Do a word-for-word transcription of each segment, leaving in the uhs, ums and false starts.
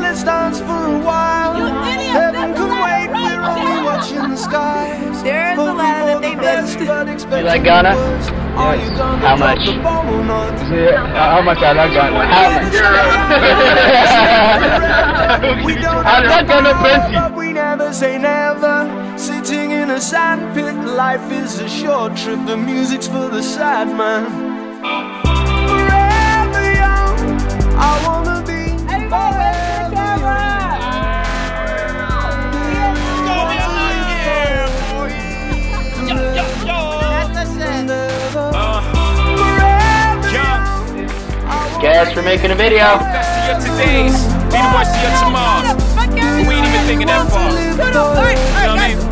let's dance for a while. Heaven can wait, we're only watching the skies. There's a ladder that they missed. You like Ghana? Yes. How much? Yeah, how much I like Ghana? How much? I like Ghana plenty. We never say never. Sitting in a sandpit, life is a short trip. The music's for the sad man. Forever young, I wanna be forever young. Guess we're making a video. That's to your today's, be the worst of your tomorrows. But we ain't even thinking that far. You know what I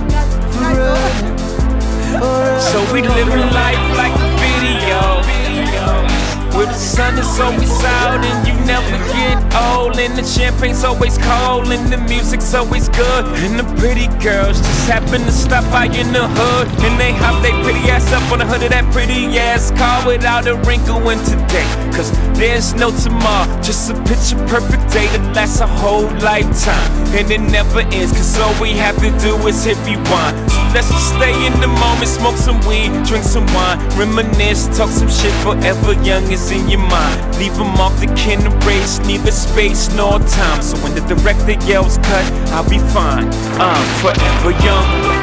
mean? So we living life like a video, where the sun is always out and you never get old, and the champagne's always cold and the music's always good, and the pretty girls just happen to stop by in the hood, and they hop they pretty ass up on the hood of that pretty ass car without a wrinkle in today, cause there's no tomorrow, just a picture perfect day that lasts a whole lifetime, and it never ends, cause all we have to do is hit rewind. So let's just stay in the moment, smoke some weed, drink some wine, reminisce, talk some shit. Forever young is in your mind. Leave them off the kin race, neither space nor time. So when the director yells cut, I'll be fine. I'm forever young.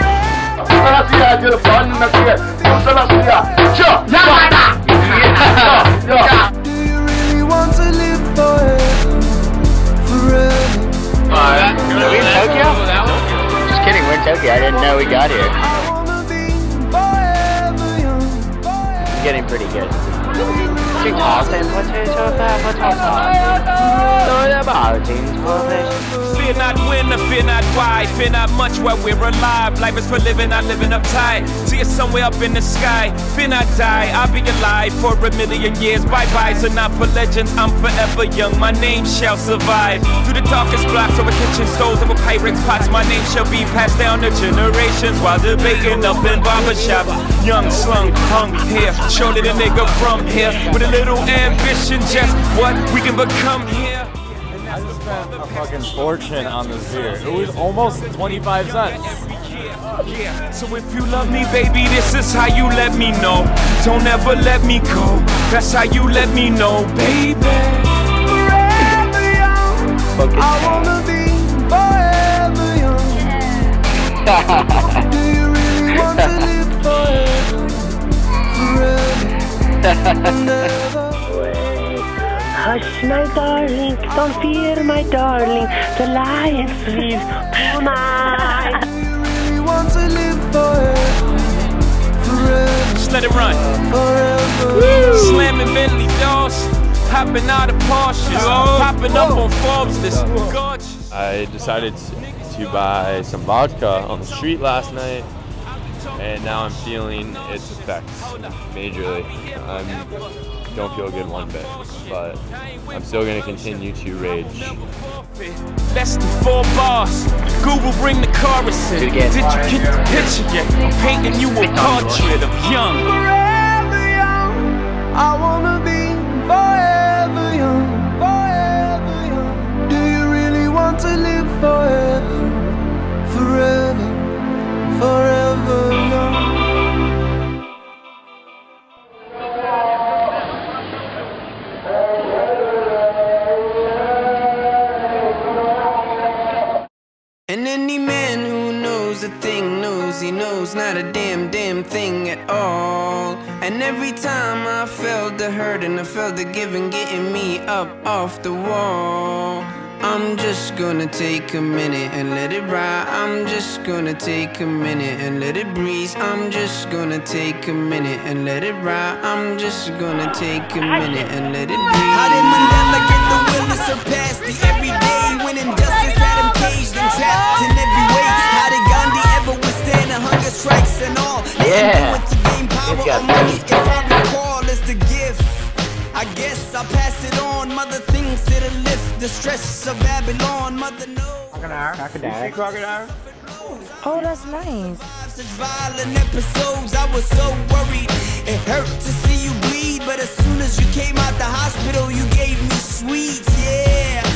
Do you really want to live forever? Forever. Uh, are we in Tokyo? Just kidding, we're in Tokyo. I didn't know we got here. I wanna be forever young. I'm getting pretty good. She tossed him, what's her top that? What's her top? So about things, fear not when, or fear not why, fear not much while we're alive. Life is for living, not living uptight. See it somewhere up in the sky. Fear not die, I'll be alive for a million years. Bye-byes are not for legends, I'm forever young. My name shall survive. Through the darkest blocks over kitchen stoves, over Pyrex pots, my name shall be passed down to generations while debating up in barbershops. Young, slung, hung here, showed it a nigga from here with a little ambition, just what we can become here. I just spent a fucking fortune on this beer. It was almost twenty-five cents. Yeah, so if you love me, baby, this is how you let me know. Don't ever let me go. That's how you let me know, baby. Forever young, I wanna be forever young. Do you really want to live forever? Forever, never. Hush, my darling, don't fear, my darling. The lion sleeps tonight. Do you really want to live forever? Forever. Just let it run. Forever. Woo. Slamming Bentley doors, hopping out of Porsches, oh. Popping up on Forbes list. Gorgeous. I decided to buy some vodka on the street last night, and now I'm feeling its effects majorly. I don't feel good one bit, but I'm still going to continue to rage. Less than four bars. Google bring the chorus in. Did you get the picture yet? I'm painting you a portrait of young. Forever young, I wanna be forever young, forever young. Do you really want to live forever? Forever, forever young. And any man who knows a thing knows he knows not a damn damn thing at all. And every time I felt the hurt and I felt the giving getting me up off the wall, I'm just gonna take a minute and let it ride. I'm just gonna take a minute and let it breathe. I'm just gonna take a minute and let it ride. I'm just gonna take a minute and let it breathe. How did Mandela get the will to surpass the everyday when injustice had him caged and trapped in every way? How did Gandhi ever withstand the hunger strikes and all? Yeah. To gain power or money, if I recall, it's the gift. I guess I'll pass it on. Mother things that'll lift the stress of Babylon. Mother knows. Crocodile. Crocodile. Crocodile. Oh, that's nice. Such violent episodes, I was so worried. It hurt to see you bleed, but as soon as you came out the hospital, you gave me sweets. Yeah, they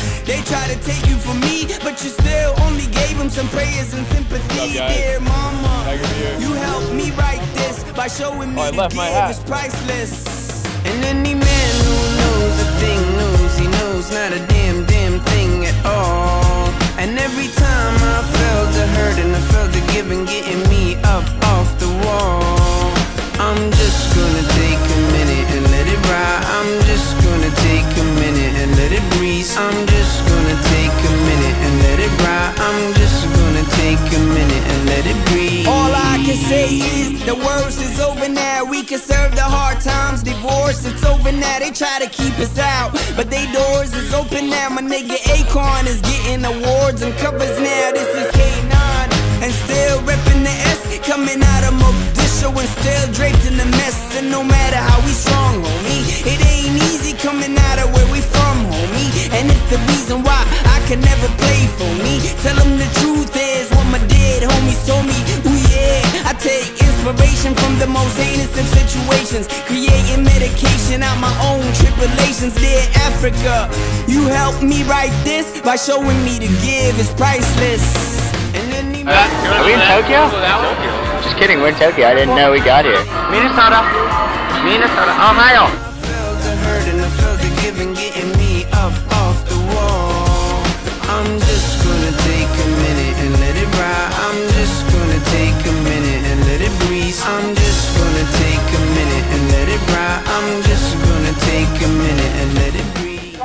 tried to take you from me, but you still only gave him some prayers and sympathy. Dear mama, you helped me write this by showing me oh, the give is priceless. And any man who knows a thing knows he knows not a damn damn thing at all. And every time I felt the hurt and I felt the giving getting me up off the wall, I'm just gonna take a minute and let it ride. I'm just gonna take a minute and let it breathe. I'm just gonna take a minute and let it ride. I'm just gonna take a minute and let it breathe. All I can say is the worst is over now. We can serve the hard times, divorce, it's over now. They try to keep us out, but they doors is open now. My nigga Akon is getting awards and covers now. This is K nine and still repping the S, coming out of Mogadishu and still draped in the mess. And no matter how we strong, homie, it ain't easy coming out of where we from, homie. And it's the reason why I can never play for me. Tell them the truth is what my dead homies told me. Ooh yeah, I take inspiration from the most heinous of situations, creating medication out my own tribulations. Dear Africa, you helped me write this by showing me to give is priceless. Uh, are we in Tokyo? Just kidding, we're in Tokyo. I didn't know we got here. Minnesota. Minnesota. Ohio. I felt the hurt and I felt the giving getting me up off the wall. I'm just gonna take a minute and let it ride. I'm just gonna take a minute and let it breathe. I'm just gonna take a minute and let it ride. I'm just gonna take a minute and let it breathe.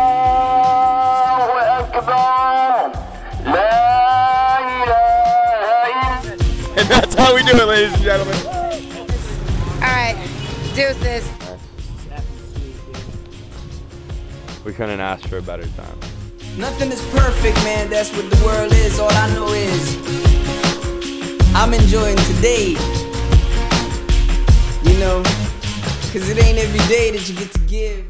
And that's how we do it, ladies and gentlemen. Alright, deuces. We couldn't ask for a better time. Nothing is perfect, man, that's what the world is. All I know is I'm enjoying today. You know, cause it ain't every day that you get to give.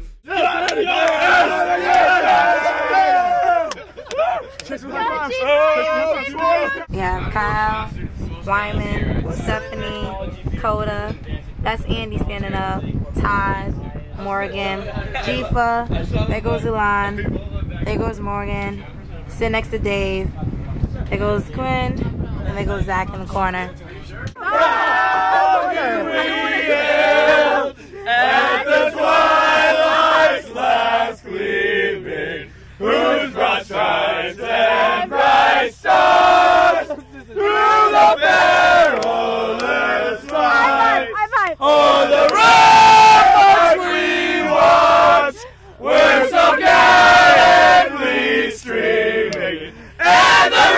We have Kyle, Wyman, Stephanie, Coda. That's Andy standing up. Todd, Morgan, Jifa. There goes Ulan. There goes Morgan. Sit next to Dave. There goes Quinn. And there goes Zach in the corner. At the twilight's last gleaming, whose broad stripes and bright stars through the perilous fight on the ramparts we watched, we're so gallantly streaming, and the